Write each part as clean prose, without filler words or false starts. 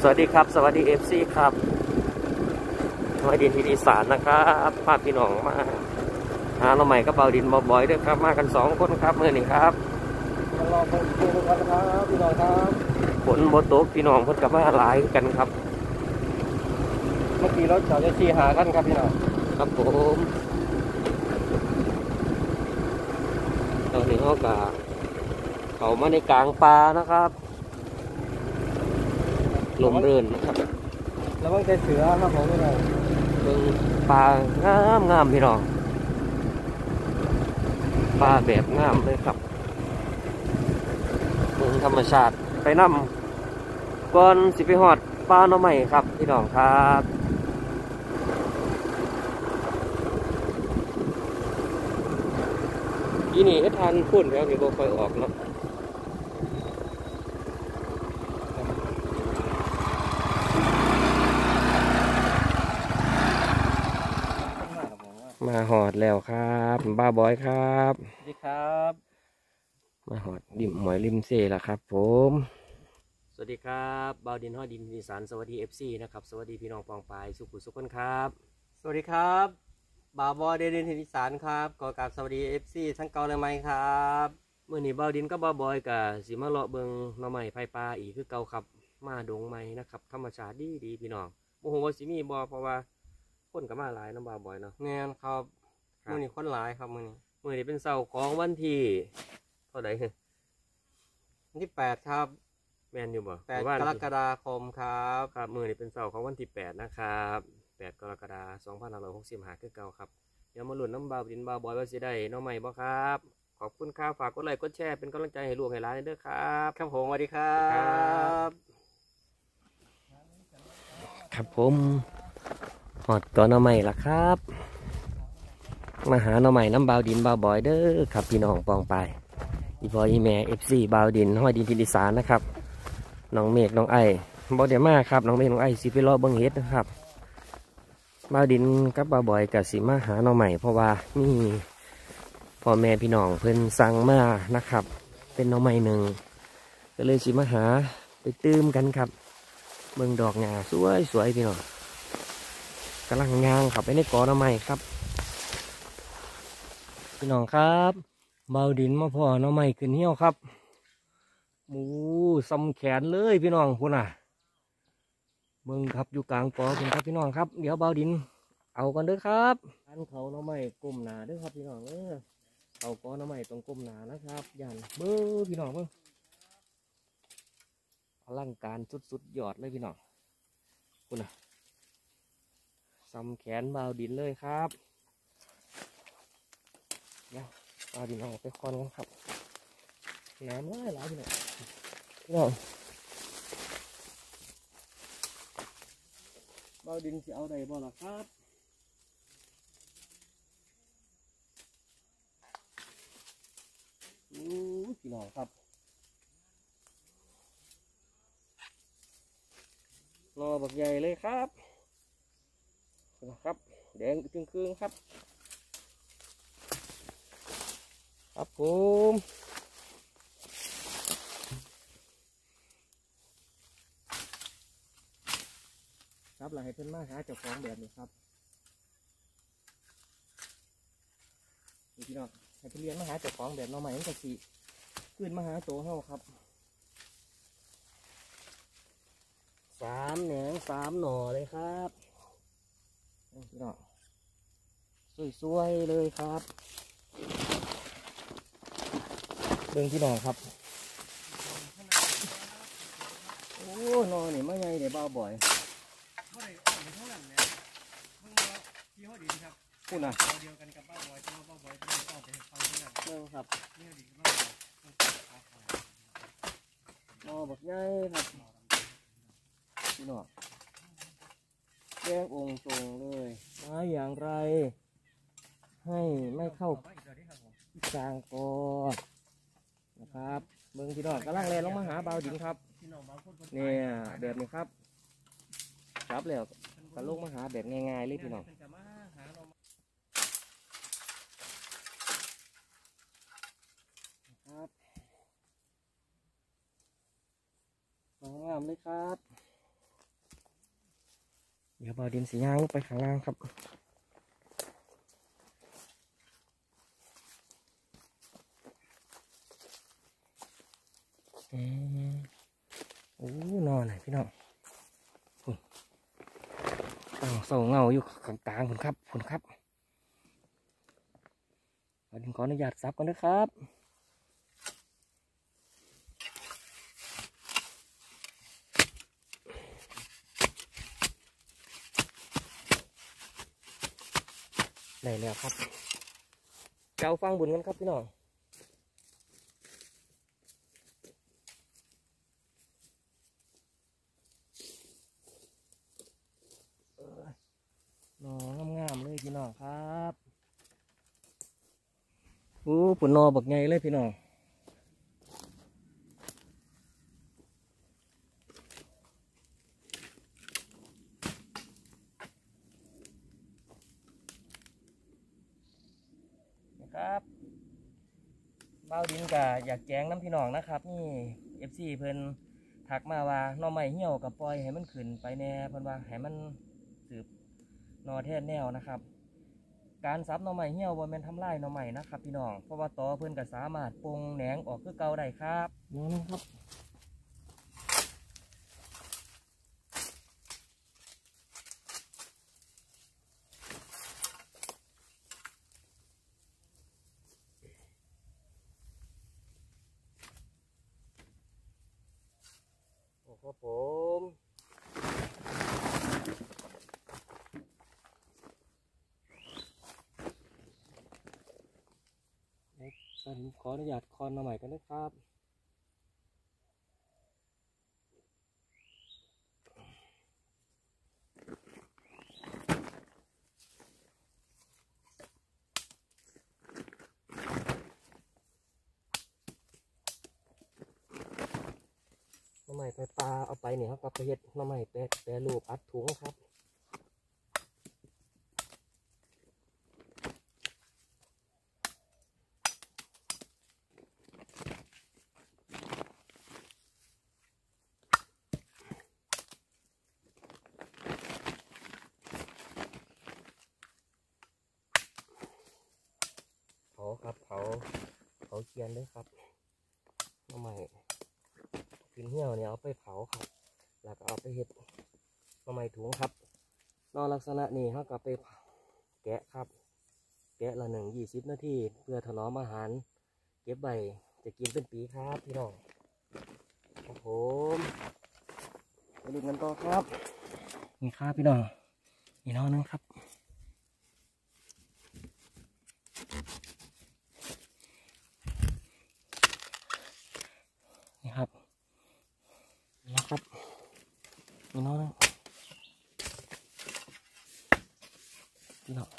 สวัสดีครับสวัสดีFCครับมาดินที่อีสานนะครับพาพี่น้องมาหาเราใหม่ก็เบาดินบ่อยๆด้วยครับมากัน2 คนครับเมื่อนี้ครับรอคนดูกันนะครับพี่น้องครับฝนบ่ตกพี่น้องเพิ่นกับมาหลายกันครับเมื่อกี้รถจอดจะชี้หากันครับพี่น้องครับผมตอนนี้เขามาในกลางป่านะครับลมเรื่นนะครับแล้วมันจะเสือครับผมพี่น้องเบิ่งป่างามพี่น้องป่าแบบงามเลยครับเบิ่งธรรมชาติไปนำก่อนสิไปฮอดป่าหน่อไม้ครับพี่น้องครับอีนี่ทานพุ่นแล้วนี่บ่ค่อยออกเนาะมาหอดแล้วครับบ้าบอยครับสวัสดีครับมาหอดดิมหมอยริมเซ่ละครับผมสวัสดีครับบ่าวดินฮอดดินอีสานสวัสดี FC นะครับสวัสดีพี่น้องปองปายสุขุสุขคนครับสวัสดีครับบ่าวบอยเดนทินอีสานครับขอกราบสวัสดี FC ทั้งเก่าและใหม่ครับเมื่อนี้บ่าวดินกับบ่าวบอยกับสิมาเลาะเบิงหน่อไม้ไผ่ปลาอีกคือเก่าครับมาดงไม้นะครับธรรมชาติดีพี่น้องโอ้โหว่าสิมีบ่เพราะว่าคนกับมาหลายน้ำบ่าวบอยเนาะแน่นครับมื้อนี้คนหลายครับมื้อนี้เป็นเสาร์ของวันที่เท่าไหร่วันที่8ครับแมนอยู่บ่ 8กรกฎาคมครับครับมื้อนี้เป็นเสาร์ของวันที่8นะครับ8กรกฎาคม2565คือเก่าครับเดี๋ยวมาลุ้นน้ำบ่าวดินบ่าวบอยว่าสิได้น้องใหม่บ่ครับขอบคุณครับฝากกดไลค์กดแชร์เป็นกำลังใจให้ลูกให้หลานด้วยครับครับผมสวัสดีครับครับผมหอดตัวน้องใหม่ละครับมาหาน้องใหม่น้ำบ่าวดินบ่าวบอยเด้อครับพี่น้องปองไปอีพออีแม่ FC บ่าวดินห้อยดินทินอีสานนะครับน้องเมฆน้องไอ้บ่ได้มาครับน้องเมฆน้องไอ้สิไปรอเบิ่งเฮ็ดนะครับบ่าวดินกับบ่าวบอยกับสิมาหาน้องใหม่เพราะว่ามีพ่อแม่พี่น้องเพิ่นสั่งมานะครับเป็นน้องใหม่หนึ่งก็เลยสิมาหาไปตื้มกันครับเบิ่งดอกหญ้าสวยพี่น้องกำลังงางขับไปในกอน้องใหม่ครับพี่น้องครับเบาดินมาพ่อน้องใหม่ขึ้นเหี้ยวครับหมูซ้ำแขนเลยพี่น้องคุณน่ะเบิ่งครับอยู่กลางกอคุณครับพี่น้องครับเดี๋ยวเบาดินเอากันเด้อครับอันเขาน้องใหม่ก้มหนาเด้อครับพี่น้องเอากอน้องใหม่ต้องก้มหนานะครับยันเบ้อพี่น้องเบ้ออลังการสุดยอดเลยพี่น้องคุณน่ะซ้ำแขนเบาดินเลยครับเดี๋ยวเบาดินเอาไปคอนกันครับน้ำไหลพี่น้องเบาดินจะเอาได้บ่ล่ะครับพี่น้องครับรอบักใหญ่เลยครับนะครับแดงจึงคืนครับครับผมครับเราให้เพื่อนมาหาเจ้าของแบบนี้ครับนี่พี่น้องให้เพื่อนเลี้ยงมาหาเจ้าของแบบน้องใหม่ตั้งแต่สี่ขึ้นมาหาโตเฮาครับ3 แหนง 3 หน่อเลยครับพี่น้องสวยๆเลยครับเบิ่งพี่น้องครับโอ้นอนนี่ไม่ไงเดี๋ยวเบาบ่อยพูดนะเดียวกันกับบ้าบอยที่บ้าบอยที่ต้องไปฟังที่นั่นเรื่องครับนี่ดีบ้าบอยนอบักใหญ่ครับพี่น้องแดงองค์ทรงเลยมาอย่างไรให้ไม่เข้ากลางกอนะครับเบิ่งพี่น้องกำลังแลลงมาหาเบาดินครับเนี่ยแบบนี้ครับครับแล้วกระลงมาหาแบบง่ายๆเลยพี่น้องครับงามเลยครับเดี๋ยวบ่าวดินสีย่างลงไปข้างล่างครับโอ้นอนไหนพี่น้องตั้งเสาเงาอยู่กลางๆคุณครับคุณครับบ่าวดินขออนุญาตซับก่อนนะครับได้แล้วครับเจ้าฟังบุญกันครับพี่น้องนองามๆเลยพี่น้องครับโอ้ปุ่นนอบักไงเลยพี่น้องนะครับบ่าวดินก็อยากแจ้งน้ำพี่น้องนะครับนี่FCเพิ่นถักมาว่าหน่อไม้เหี่ยวกับปล่อยให้มันขึ้นไปแน่เพิ่นว่าให้มันสืบนอแท่นแนวนะครับการซับหน่อไม้เหี่ยวบ่แม่นทำลายหน่อไม้นะครับพี่น้องเพราะว่าตอเพิ่นก็สามารถปรุงแหนงออกคือเก่าได้ครับนี่นะครับโอ้ครับผมผมขออนุญาตคอนหน่อไม้กันนะครับหน่อไม้ไปปลาเอาไปเนี่ยครับกับเฮ็ดหน่อไม้แปรรูปอัดถุงครับเผาครับเผาเกียนด้วยครับหน่อไม้กินเหี่ยวเนี่ยเอาไปเผาครับแล้วก็เอาไปเฮ็ดหน่อไม้ถุงครับนอกลักษณะนี้เขาก็ไปแกะครับแกะละ20 นาทีเพื่อถนอมอาหารเก็บใบจะกินเป็นปีครับพี่น้องครับผมไปดูกันต่อครับนี่ครับพี่น้องนี่น้องนึงครับนี่ครับนะครับนี่น้องนึงพี่น้อง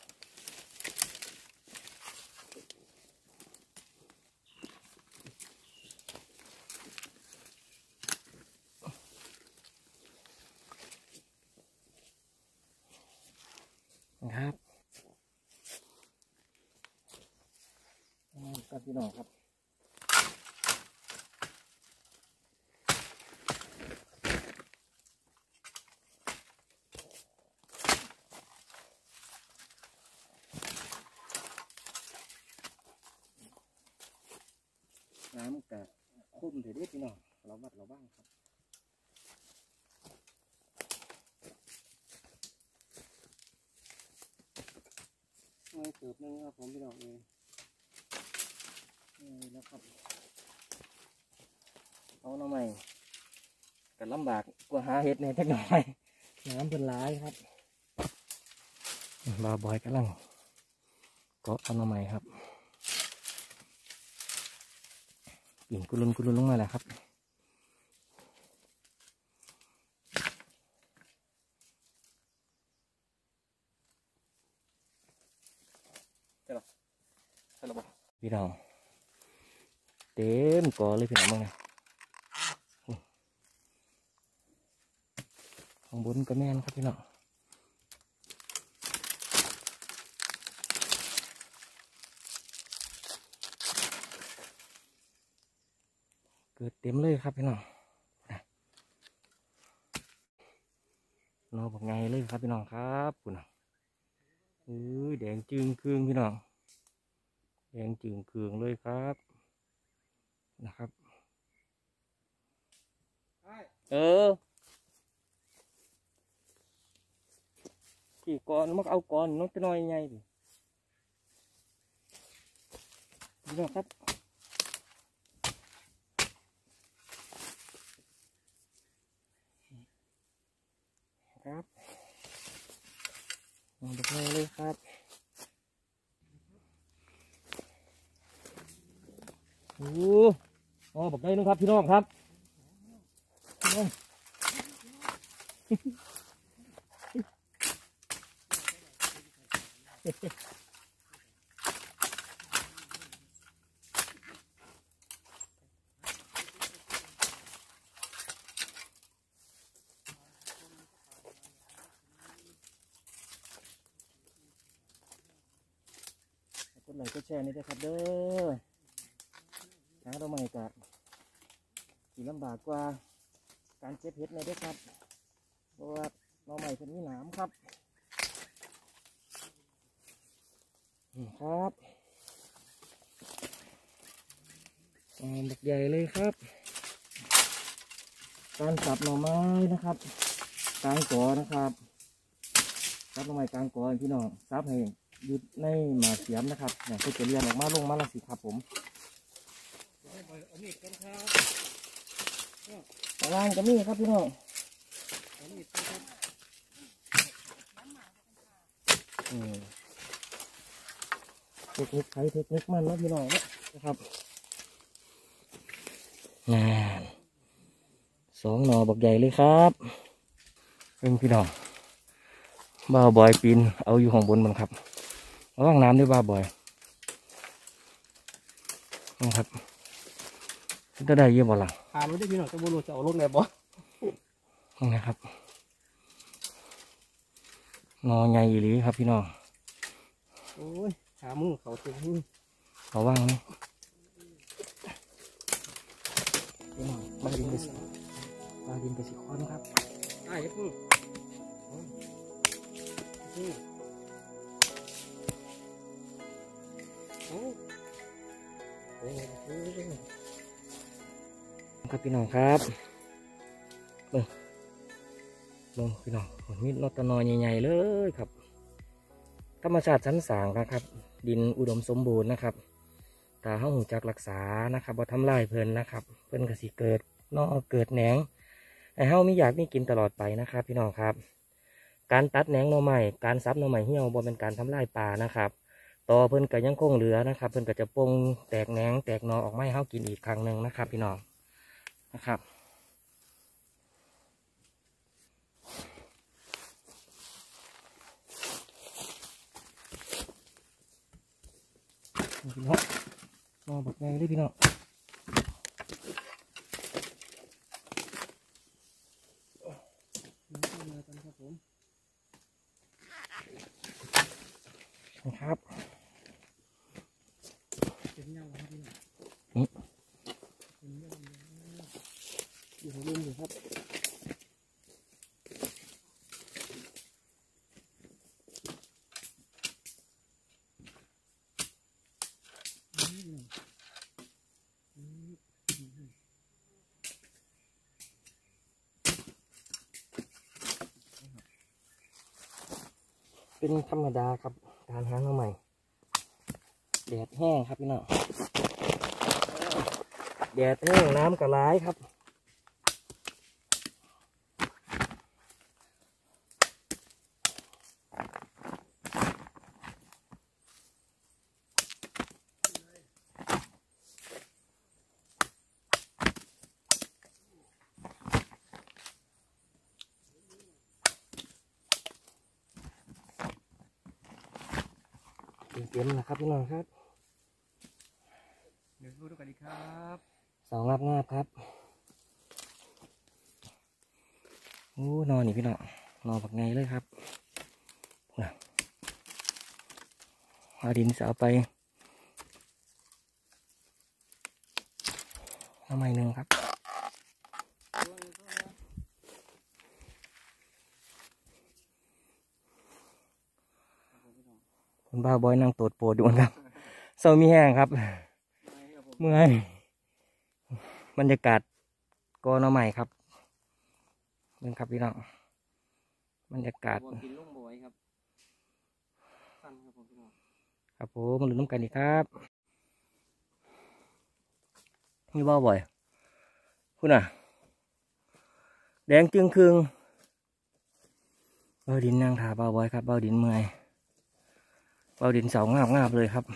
นะครับกับพี่น้องครับน้ำกับคุ้มเถิดพี่น้องเราวัดเราบ้างครับไม่เติบนึงครับผมพี่น้องเลยแล้วครับเอาหน่อไม้กันลำบากกว่าหาเห็ดในจักหน่อยน้ำเป็นร้ายครับบ่าวบอยกำลังเกาะเอาหน่อไม้ครับกิ่งกุลุนลงมาแล้วครับพี่น้องเต็มกอเลยพี่น้องมั้งนะข้างบนก็แม่นครับพี่น้องเกิดเต็มเลยครับพี่น้องนอบอกไงเลยครับพี่น้องครับคุณน่ะแดงจึงคืองพี่น้องแดงจึงคืองเลยครับนะครับขี่ก่อนมักเอาก่อนน้องจะน้อยไงดิพี่น้องครับครับนอบอกไงเลยครับบอกได้นะครับพี่น้องครับกดไลค์กดแชร์นี่ด้วยครับเด้อหาเราใหม่กะสีลำบากกว่าการเก็บเห็ดเลยด้วยครับเพราะว่าเราใหม่เป็นมีหนามครับครับบักใหญ่เลยครับการสับหน่อไม้นะครับกลางกอนะครับสับหน่อไม้กลางกอพี่น้องสับให้ยุดในหมาเสียมนะครับเนี่ยเพื่อจะเรียนออกมาลงมาละสิครับผมล่างก็มีครับพี่น้องเทคนิคใช้เทคนิคมันนะพี่น้องนะครับสองหน่อบักใหญ่เลยครับเป็นพี่น้องบ้าบอยปีนเอาอยู่ของบนมันครับระวังน้ำด้วยบ้าบอยนะครับจะได้เยอะบ่ล่ะหาไม่ได้พี่น้องจะบูรูจะเอาลงไหนบ่นะครับนอใหญ่อีหลีครับพี่น้องโอ้ยหามือเขาเต็มมือเขาว่างไหมพี่น้องมาดินไปสิค้อนครับไอ้พึ่งครับพี่น้องครับเบิ่งพี่น้องมีนอตนอใหญ่ๆเลยครับธรรมชาติชั้นสางนะครับ ดินอุดมสมบูรณ์นะครับตาเฮาหูจักรักษานะครับบ่ทำลายเพิ่นนะครับเพิ่นก็สิเกิดนอเกิดแหนงไอ้เฮามีอยากมีกินตลอดไปนะครับพี่น้องครับการตัดแหนงหน่อไม้การซับหน่อไม้เหี่ยวบ่เป็นการทำลายป่านะครับต่อเพิ่นก็ยังคงเหลือนะครับเพิ่นก็จะปงแตกแหนงแตกหน่อออกมาให้เฮากินอีกครั้งหนึ่งนะครับพี่น้องนะครับพี่น้องนอบักไงเลยพี่น้องครับเป็นเงาครับพี่น้องเป็นเงาอยู่ในลุ่มอยู่ครับเป็นธรรมดาครับการหาหน่อใหม่แดดแห้งครับพี่น้องแดดแห้งน้ำก็ร้ายครับเต็มนะครับพี่น้องครับเดี๋ยวดูกันดีครับสองงาบครับโอ้นอนนี่พี่น้องนอนแบบไงเลยครับเอาดินจะเอาไปทำไมหนึ่งครับคุณบ้าบอยนั่งโตดโปรดอยู่ครับเศร้ามีแห้งครับเมื่อยบรรยากาศกอหน่อใหม่ครับนี่ครับพี่น้องบรรยากาศกินลุงบอยครับสั้นครับผมพี่น้องครับผมมาลุ้นน้ำกันอีกครับนี่บ้าบ่อยคุณน่ะแดงจึงครึ่งเบาดินนางถาเบาบ่อยครับเบาดินเมื่อยเบาดินเสางาบงาบเลยครับ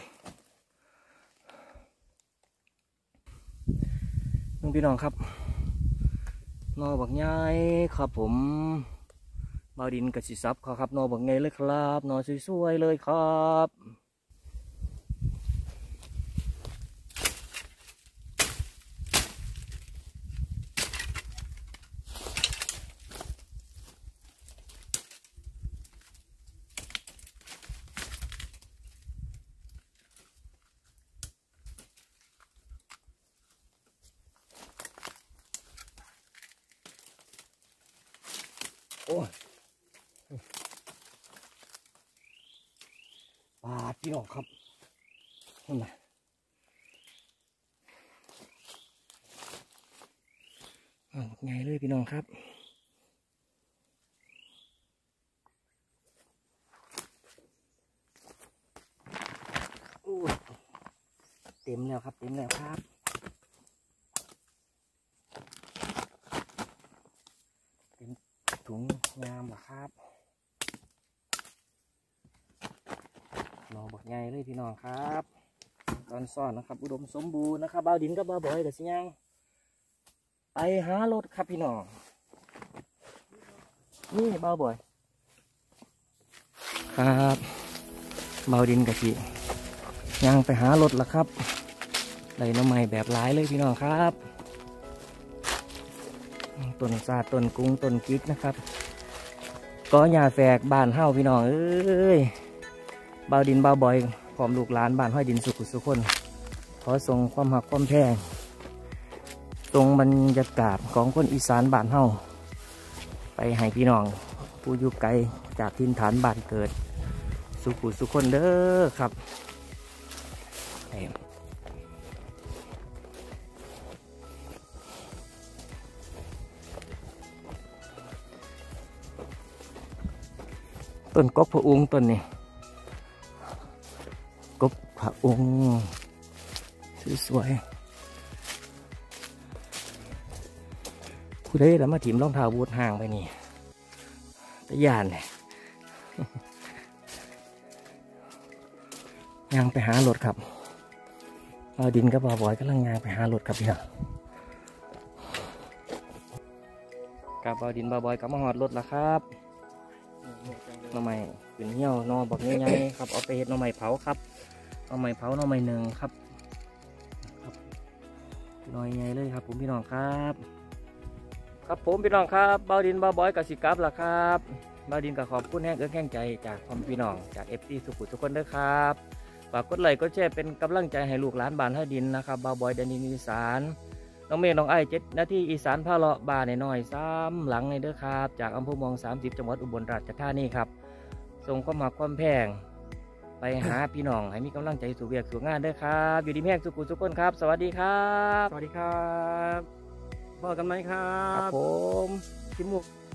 พี่น้องครับนอบักใหญ่ครับผมเบาดินกระสิซับครับนอบักใหญ่เลยครับนอสวยๆเลยครับโอ้ยปาดพี่น้องครับนี่นะไงเลยพี่น้องครับเต็มแล้วครับเต็มแล้วครับเต็มถุงงามเหรอครับนอบักใหญ่เลยพี่น้องครับตอนซ่อนนะครับอุดมสมบูรณ์นะครับเบาดินกับเบาบ่อยเดี๋ยวสิยังไปหารถครับพี่น้องนี่เบาบ่อยครับเบาดินกับสิยังไปหารถละครับได้น้ำใหม่แบบหลายเลยพี่น้องครับต้นซาต้นกุ้งต้นกิ๊กนะครับก็หญ้าแฝกบ้านเฮ้าพี่น้องเอ้ยเบาดินเบาบ่อยพร้อมลูกหลานบ้านห้อยดินสุขุสุขคนขอส่งความหักความแพงส่งบรรยากาศของคนอีสานบ้านเฮ้าไปให้พี่น้องผู้อยู่ไกลจากถิ่นฐานบ้านเกิดสุขุสุขคนเด้อครับต้นกบพระองค์ต้นนี้กบพระองค์สวยๆผู้ใดแล้วมาถิ่มรองเท้าบูทห่างไปนี่ตะยานเลยยางไปหารถครับเอาดินกับบ่อบ่อยกำลังยางไปหารถครับพี่น้องกับเอาดินบ่อบ่อยกับมาหอดรถแล้วครับหน่อไม้เป็นเหี้ยวนอบอกง่ายๆครับเอาไปเห็ดหน่อไม้เผาครับหน่อไม้เผาหน่อไม้หนึ่งครับน้อยใหญ่เลยครับผมพี่น้องครับครับผมพี่น้องครับเบาดินเบาบอยกับสิกับล่ะครับเบาดินกับขอบคุณแห้งเอื้อแห้งใจจากความพี่น้องจากFTสุขุทุกคนด้วยครับฝากกดไลค์กดแชร์เป็นกำลังใจให้ลูกหลานบ้านให้ดินนะครับเบาบอยแดนดินอีสานน้องเมย์น้องไอ้7 นาทีอีสานพาเลาะบ้านน้อยซ้ำหลังในเด้อครับจากอำเภอเมือง30จังหวัดอุบลราชธานีครับส่งความหักความแพงไปหาพี่น้องให้มีกำลังใจสู่เวียกสู่งานเด้อครับอยู่ดีแม่งสุขุทุกคนครับสวัสดีครับสวัสดีครับบอกกันไหมครับผมพี่มุก